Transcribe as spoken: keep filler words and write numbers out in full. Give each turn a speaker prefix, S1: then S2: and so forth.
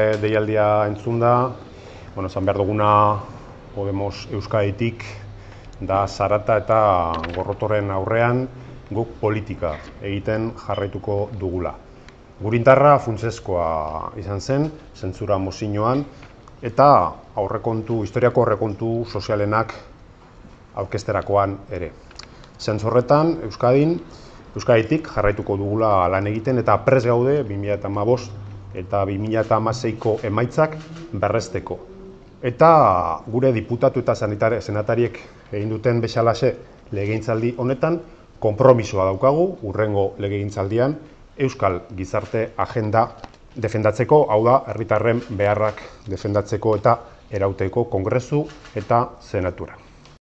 S1: deialdia entzunda, bueno, esan behar duguna Podemos Euskaditik da zarata eta gorrotoren aurrean guk politika egiten jarraituko dugula. Gurintarra funtsezkoa izan zen, zentzura mozioan, eta aurrekontu, historiako aurrekontu sozialenak aurkezterakoan ere. Zentzu horretan, Euskadin, Euskaditik jarraituko dugula lan egiten eta prest gaude bi mila hamabost eta bi mila hamaseiko emaitzak berresteko. Eta gure diputatu eta senatariek egin duten bezalaxe legegintzaldi honetan, konpromisoa daukagu hurrengo legegintzaldian euskal gizarte agenda defendatzeko, hau da, herritarren beharrak defendatzeko eta erauteko Kongresu eta Senatura.